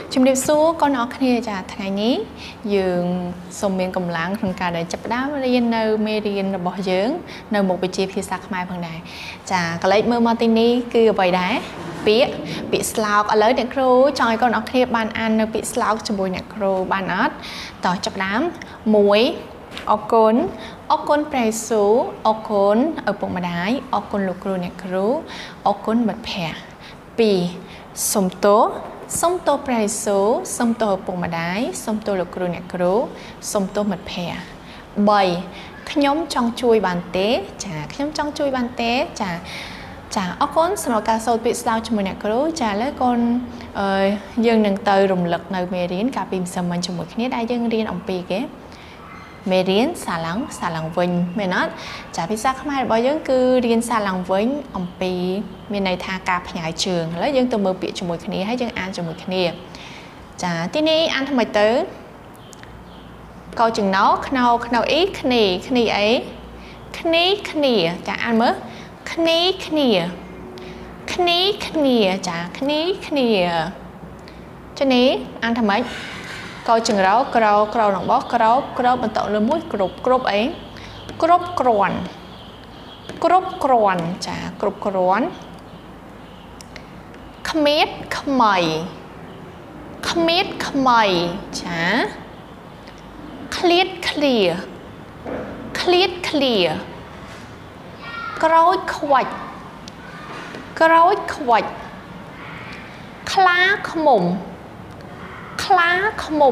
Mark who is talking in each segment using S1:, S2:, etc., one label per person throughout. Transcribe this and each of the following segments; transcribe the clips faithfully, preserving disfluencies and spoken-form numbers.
S1: ជំរាបសួរកូនអរគ្នាចាថ្ងៃនេះយើងសូមមានកម្លាំងក្នុងការដែលចាប់ផ្ដើមរៀននៅមេរៀនរបស់យើងនៅមុខវិជ្ជាភាសាខ្មែរផងដែរចាកលេចមើលមកទីនេះគឺអ្វីដែរពាក្យពាក្យស្លោកឥឡូវអ្នកគ្រូចង់ឲ្យកូនអរគ្នាបានអាននៅពាក្យស្លោកជាមួយអ្នកគ្រូបានអត់តោះចាប់ផ្ដើមមួយអរគុណអរគុណព្រះយេស៊ូវអរគុណឪពុកម្ដាយអរគុណលោកគ្រូអ្នកគ្រូអរគុណមិត្តភ័ក្តិពីរសូមទោសសូមទោសព្រះយេស៊ូវសូមទោសឪពុកម្ដាយសូមទោសលោកគ្រូអ្នកគ្រូសូមទោសមិត្តភ័ក្តិបីខ្ញុំចង់ជួយបានទេចាខ្ញុំចង់ជួយបានទេចាចាអរគុណសម្រាប់ការសូត្រពាក្យស្លោកជាមួយអ្នកគ្រូចាឥឡូវកូនអឺយើងនឹងទៅរំលឹកនៅមេរៀនកាលពីម្សិលមិញជាមួយគ្នាដែលយើងរៀនអំពីគេមេរៀនសារឡើងសារឡើងវិញមែនអត់ចាភាសាខ្មែររបស់យើងគឺរៀនសារឡើងវិញអំពីមានន័យថាការផ្ញើជើងឥឡូវយើងទៅមើលពាក្យជាមួយគ្នាហើយយើងអានជាមួយគ្នាចាទីនេះអានថ្មីទៅកោចំណោខ្នោខ្នោអ៊ីគ្នាគ្នាអីគ្នាគ្នាចាអានមើលគ្នាគ្នាគ្នាគ្នាចាគ្នាគ្នាចានេះអានថ្មីកោចង្រោក្រោក្រោនឹងបោះក្រោក្រោបន្តលើមួយគ្រប់គ្រប់អីគ្រប់គ្រាន់គ្រប់គ្រាន់ចាគ្រប់គ្រាន់ខ្មៀតខ្មៃខ្មៀតខ្មៃចាឃ្លាតឃ្លាឃ្លាតឃ្លាក្រោយខ្វាច់ក្រោយខ្វាច់ខ្លាខ្មុំខ្លាខ្មុំ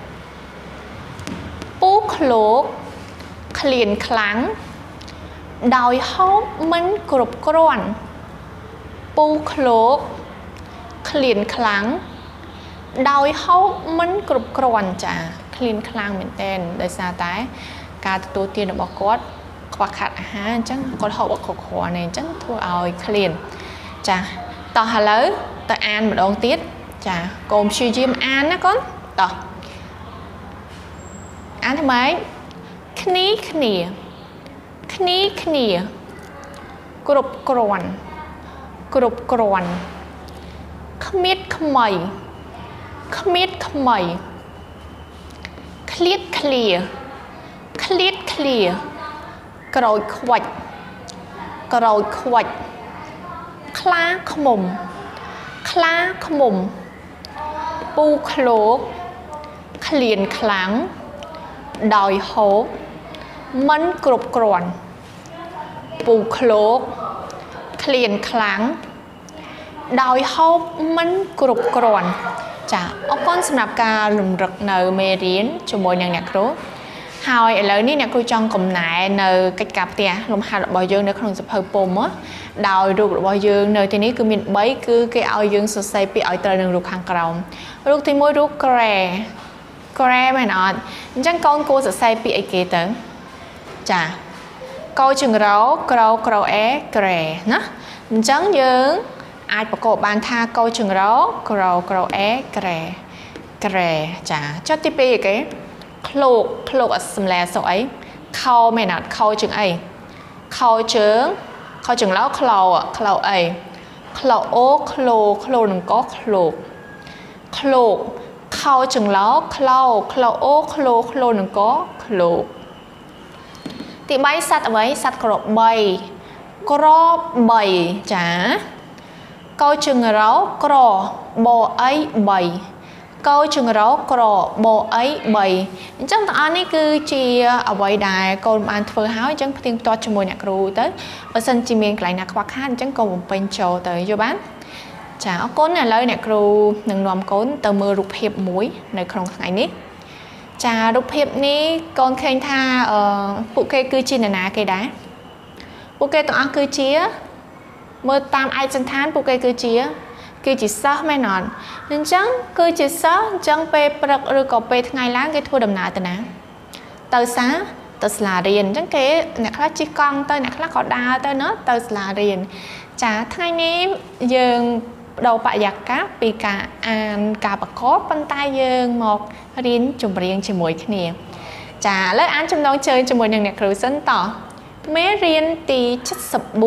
S1: ពូឃ្លោកឃ្លានខ្លាំងដោយហូបមិនគ្រប់គ្រាន់ពូឃ្លោកឃ្លានខ្លាំងដោយហូបមិនគ្រប់គ្រាន់ចាឃ្លានខ្លាំងមែនទែនដោយសារតែការទទួលទានរបស់គាត់ខ្វះខាតអាហារអញ្ចឹងគាត់ហូបអត់គ្រប់គ្រាន់ទេអញ្ចឹងធ្វើឲ្យឃ្លានចាតោះឥឡូវទៅអានម្ដងទៀតចាកូនព្យាយាមអានណាកូនតោះអានថ្មីគ្នាគ្នាគ្នាគ្នាគ្រប់គ្រាន់គ្រប់គ្រាន់ខ្មៀតខ្មៃខ្មៀតខ្មៃឃ្លាតឃ្លាឃ្លាតឃ្លាក្រោយខ្វាច់ក្រោយខ្វាច់ខ្លាខ្មុំខ្លាខ្មុំពូឃ្លោកឃ្លានខ្លាំងដោយហូបមិនគ្រប់គ្រាន់ពូឃ្លោកឃ្លានខ្លាំងដោយហូបមិនគ្រប់គ្រាន់ចាអរគុណសម្រាប់ការរំលឹកនៅមេរៀនជាមួយនឹងអ្នកគ្រូហើយឥឡូវនេះអ្នកគ្រូចង់កំណែនៅកិច្ចការផ្ទះលំហាត់របស់យើងនៅក្នុងសភៅពុំដោយរូបរបស់យើងនៅទីនេះគឺមានបីគឺគេឲ្យយើងសរសេរពាក្យឲ្យត្រូវនឹងរូបខាងក្រោមរូបទីមួយរូបក្រែក្រែមែនអត់អញ្ចឹងកូនគួរសរសេរពាក្យអីគេទៅចាកោចង្រោក្រោក្រោអេក្រែណាអញ្ចឹងយើងអាចប្រកបបានថាកោចង្រោក្រោក្រោអេក្រែក្រែចាចុះទីពីរគេឃ្លោកឃ្លោកអត់សំឡេងសុអីខោមែនអត់ខោជើងអីខោជើងខោជើងឡោខ្លោខ្លោអីខ្លោអូខ្លូខ្លូនឹងក៏ឃ្លោកឃ្លោកខោជើងឡោខ្លោខ្លោអូខ្លូខ្លូនឹងក៏ឃ្លោកទីបីសត្វអ្វីសត្វក្របបីក្របបីចាកោជើងរោក្របអីបីកោចង្រោក្របអីបីអញ្ចឹងទាំងអស់នេះគឺជាអ្វីដែលកូនបានធ្វើហើយអញ្ចឹងផ្ទៀងផ្ទាត់ជាមួយអ្នកគ្រូទៅបើសិនជាមានកន្លែងណាខ្វះខាតអញ្ចឹងកូនបំពេញចូលទៅយល់បានចាអរគុណឥឡូវអ្នកគ្រូនឹងនាំកូនទៅមើលរូបភាពមួយនៅក្នុងថ្ងៃនេះចារូបភាពនេះកូនឃើញថាអឺពួកគេគឺជានរណាគេដែរពួកគេទាំងអស់គឺជាមើលតាមឯកសន្តានពួកគេគឺជាគឺជាសិស្សមែនអត់អញ្ចឹងគឺជាសិស្សអញ្ចឹងពេលព្រឹកឬក៏ពេលថ្ងៃឡើងគេធ្វើដំណើរទៅណាទៅសាទៅសាលារៀនអញ្ចឹងគេអ្នកខ្លះជិះកង់ទៅអ្នកខ្លះក៏ដើរទៅណាទៅសាលារៀនចាថ្ងៃនេះយើងបដូរបរិយាកាសពីការអានការប្រកបប៉ុន្តែយើងមករៀនចម្រៀងជាមួយគ្នាចាឥឡូវអានចំណងជើងជាមួយនឹងអ្នកគ្រូសិនតមេរៀនទី七十四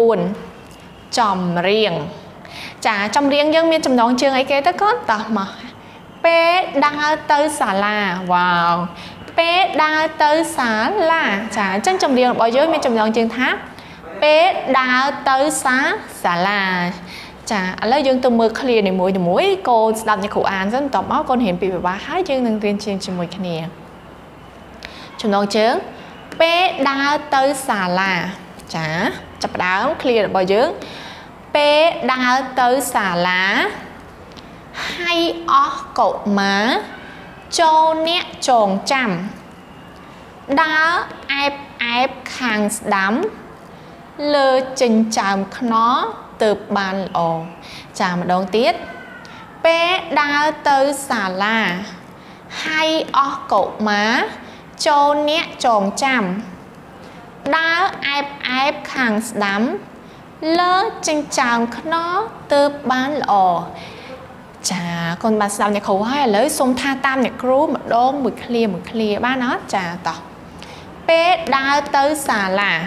S1: ចម្រៀង ចា ចម្រៀងយើងមានចំណងជើងអីគេទៅកូនតោះមក bé đa tới xà la wow bé đa tới xà la chả chân trong điều bao giờ mình trong dòng chương tháp bé đa tới xá xà la chả lấy dương từ mưa clear này mũi từ mũi cô đọc như cụ an rất tỏ máu con hiện bị bà hai dương đừng tuyên truyền cho mùi kia trong dòng chương bé đa tới xà la chả chập đáo clear bao giờ bé đa tới xà la hay ó cậu má cho nét tròn chằm đá ép ép khang đám lơ trình chạm nó từ bàn ổ chạm đầu tiết bé đá tới xà la hay ó cậu má cho nét tròn chằm đá ép ép khang đám lơ trình chạm nó từ bàn ổ chà con bà sao nhà khẩu hay lấy xông tha tam nhà crew một đô một clear một clear ba nó chà tỏ bé đa tới xà là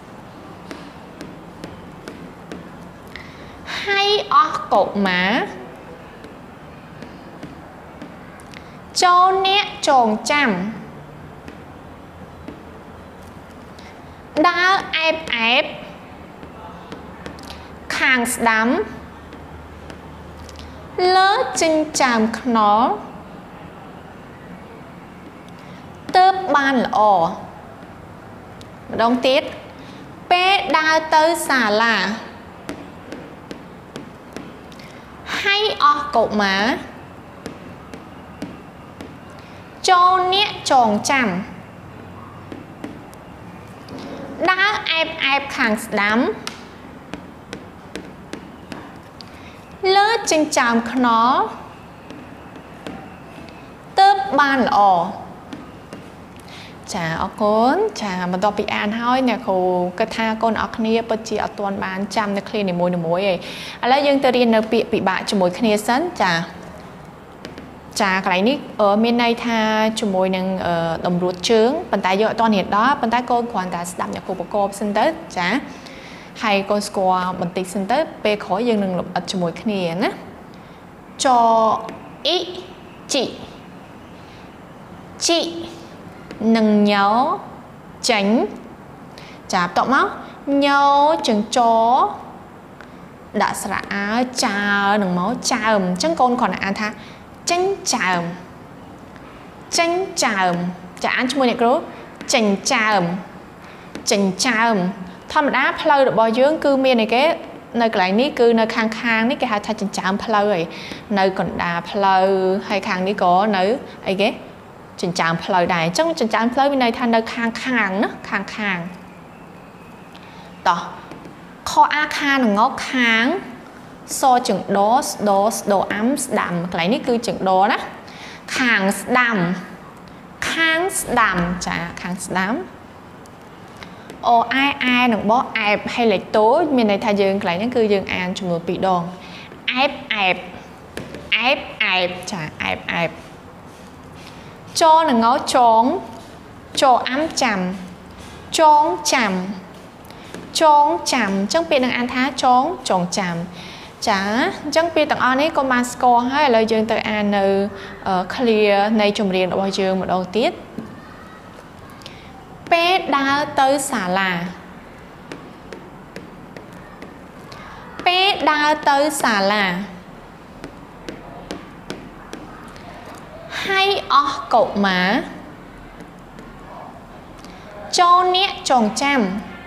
S1: hay ó cậu má cho nét tròn chằm đá ép ép khang đám lỡ chân chạm nó tớp ban lọ đông tiết bé đa tới xà là hay ó cậu má cho nét tròn chằm đá ép ép khang đám lỡ chân chạm nó tớp ban lọ chà ở con chà mà đọc bị an hỏi nè cô cái tha con ở kia bất chỉ ở toàn bán trăm cái kia này môi này môi ấy à lấy dương tự nhiên nó bị bị bại cho môi kia sẵn chà chà cái này ở miền này tha cho môi năng đồng ruột trướng bàn tay giờ toàn hiện đó bàn tay con hoàn toàn đậm nhập của cô xin tới chà hay con score mình tính xin tới về khỏi dương năng lực ở cho môi kia nè cho ý chị chị nâng nhớ tránh chả tổng máu nhớ chừng chó đã xả chà nâng máu chàm chẳng con còn là tha tránh chàm tránh chàm chả ăn cho môi này cứ chành chàm chành chàm thầm đá pleu được bao dưỡng cư miền này cái nơi cái này cứ nơi khang khang ní cái hai thay chành chàm pleu rồi nơi còn đà pleu hay khang ní có nữ ấy cái chỉnh chạm phơi đài trong chỉnh chạm phơi bên này thành nơi khang khang nó khang khang tỏ kho a khan ngó kháng so chừng đó đó đồ ấm đầm cái này cứ chừng đó đó khang đầm khang đầm chả khang đầm ô ai ai đừng bó ép hay là tối bên này thay dương cái này cứ dương ăn chừng một bị đòn ép ép ép ép chả ép ép cho là ngó trốn cho ám chằm trốn chằm trốn chằm chẳng biết đang ăn thá trốn trốn chằm chả chẳng biết tặng on ấy con man score hay là dương từ an ở clear này trùng riêng bao dương một đầu tiết bé đá tới xà là bé đá tới xà là hay ó cậu má cho nét tròn chằm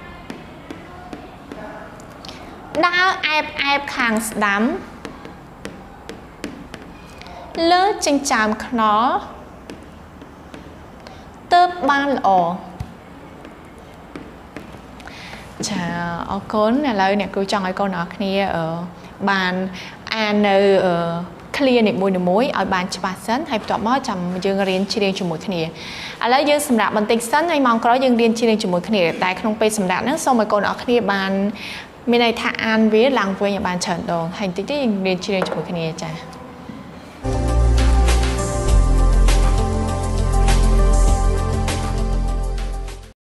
S1: đá ép ép khang đám lỡ chân chạm nó tớp ban lọ chà ở cốn này lời nè cứ chọn cái câu nói kia ở bàn an ở clear này môi môi ở bàn chụp sẵn hay tọa mót chầm dương riêng chi riêng chụp một cái này à lấy dương sầm đạp bàn tinh sẵn hay mong có dương riêng chi riêng chụp một cái này tại không pe sầm đạp nó xong rồi còn ở cái bàn bên này thà an với làng với nhà bàn trần đồ hành tích dương riêng chi riêng chụp một cái này chả